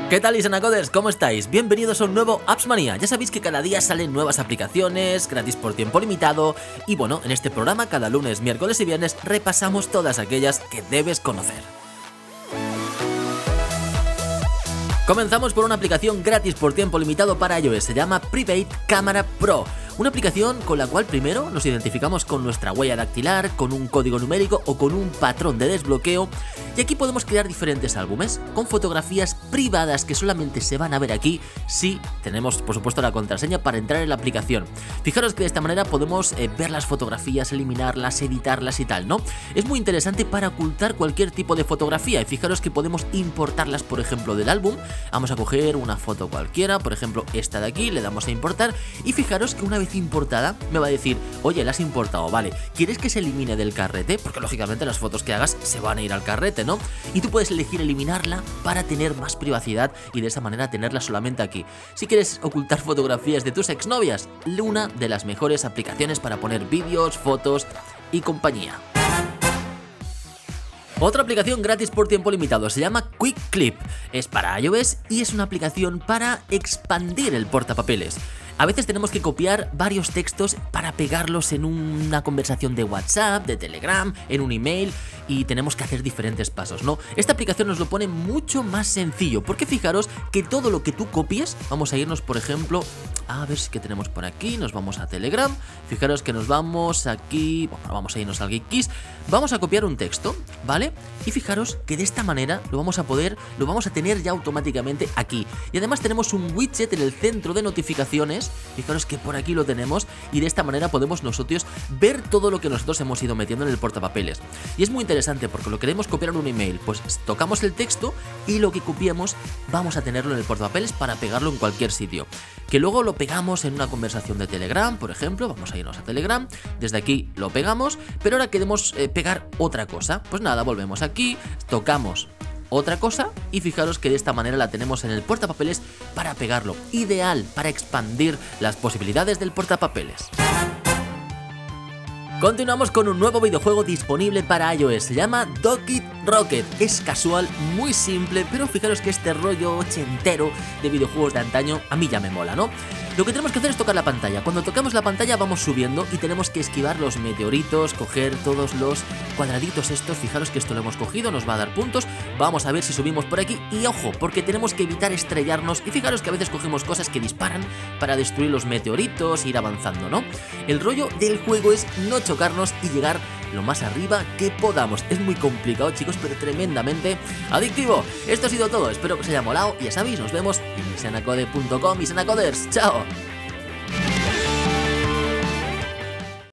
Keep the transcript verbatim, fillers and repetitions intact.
¿Qué tal, Isanacoders? ¿Cómo estáis? Bienvenidos a un nuevo Appsmania. Ya sabéis que cada día salen nuevas aplicaciones, gratis por tiempo limitado. Y bueno, en este programa cada lunes, miércoles y viernes repasamos todas aquellas que debes conocer. Comenzamos por una aplicación gratis por tiempo limitado para iOS. Se llama Private Camera Pro. Una aplicación con la cual primero nos identificamos con nuestra huella dactilar, con un código numérico o con un patrón de desbloqueo. Y aquí podemos crear diferentes álbumes con fotografías privadas que solamente se van a ver aquí si tenemos, por supuesto, la contraseña para entrar en la aplicación. Fijaros que de esta manera podemos eh, ver las fotografías, eliminarlas, editarlas y tal, ¿no? Es muy interesante para ocultar cualquier tipo de fotografía y fijaros que podemos importarlas, por ejemplo, del álbum. Vamos a coger una foto cualquiera, por ejemplo, esta de aquí, le damos a importar y fijaros que una vez importada me va a decir, oye, la has importado, vale, ¿quieres que se elimine del carrete? Porque lógicamente las fotos que hagas se van a ir al carrete, ¿no? Y tú puedes elegir eliminarla para tener más privacidad y de esa manera tenerla solamente aquí. Si quieres ocultar fotografías de tus exnovias, una de las mejores aplicaciones para poner vídeos, fotos y compañía. Otra aplicación gratis por tiempo limitado se llama Quick Clip. Es para iOS y es una aplicación para expandir el portapapeles. A veces tenemos que copiar varios textos para pegarlos en una conversación de WhatsApp, de Telegram, en un email y tenemos que hacer diferentes pasos, ¿no? Esta aplicación nos lo pone mucho más sencillo porque fijaros que todo lo que tú copies, vamos a irnos por ejemplo, a ver qué tenemos por aquí, nos vamos a Telegram, fijaros que nos vamos aquí, bueno, vamos a irnos al GeekKiss, vamos a copiar un texto, ¿vale? Y fijaros que de esta manera lo vamos a poder, lo vamos a tener ya automáticamente aquí. Y además tenemos un widget en el centro de notificaciones. Fijaros que por aquí lo tenemos y de esta manera podemos nosotros ver todo lo que nosotros hemos ido metiendo en el portapapeles. Y es muy interesante porque lo queremos copiar en un email, pues tocamos el texto y lo que copiamos vamos a tenerlo en el portapapeles para pegarlo en cualquier sitio. Que luego lo pegamos en una conversación de Telegram, por ejemplo, vamos a irnos a Telegram, desde aquí lo pegamos, pero ahora queremos eh, pegar otra cosa. Pues nada, volvemos aquí, tocamos otra cosa y fijaros que de esta manera la tenemos en el portapapeles para pegarlo. Ideal para expandir las posibilidades del portapapeles. Continuamos con un nuevo videojuego disponible para iOS, se llama Dockit Rocket. Es casual, muy simple, pero fijaros que este rollo ochentero de videojuegos de antaño a mí ya me mola, ¿no? Lo que tenemos que hacer es tocar la pantalla. Cuando tocamos la pantalla vamos subiendo y tenemos que esquivar los meteoritos, coger todos los cuadraditos estos. Fijaros que esto lo hemos cogido, nos va a dar puntos. Vamos a ver si subimos por aquí y ojo, porque tenemos que evitar estrellarnos y fijaros que a veces cogemos cosas que disparan para destruir los meteoritos e ir avanzando, ¿no? El rollo del juego es no chocarnos y llegar lo más arriba que podamos. Es muy complicado, chicos, pero tremendamente adictivo. Esto ha sido todo, espero que os haya molado y ya sabéis, nos vemos en isanacode punto com. Isanacoders, chao.